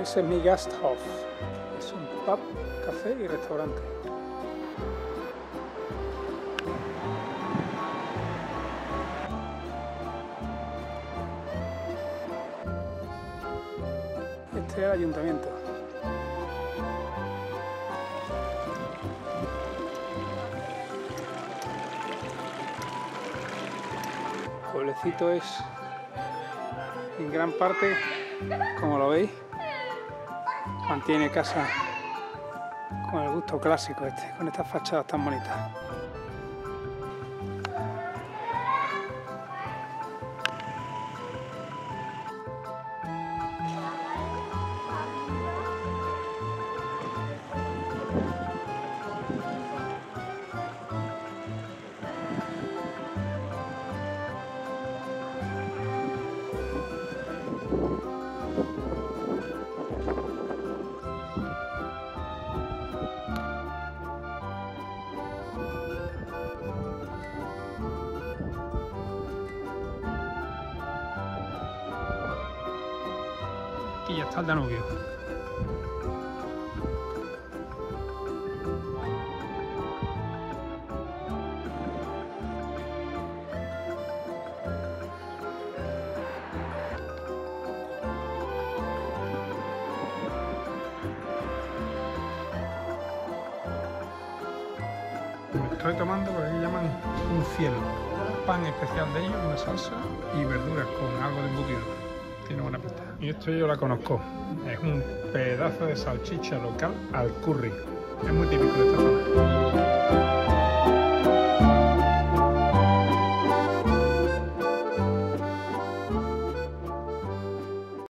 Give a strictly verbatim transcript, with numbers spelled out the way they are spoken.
Ese es mi Gasthof. Es un pub, café y restaurante. Este es el ayuntamiento. El pueblecito es en gran parte, como lo veis, mantiene casa con el gusto clásico este, con estas fachadas tan bonitas. Y ya está el Danubio. Me estoy tomando lo que llaman un cielo, pan especial de ellos, una salsa y verduras con algo de embutido. Tiene buena pinta. Y esto yo la conozco. Es un pedazo de salchicha local al curry. Es muy típico de esta zona.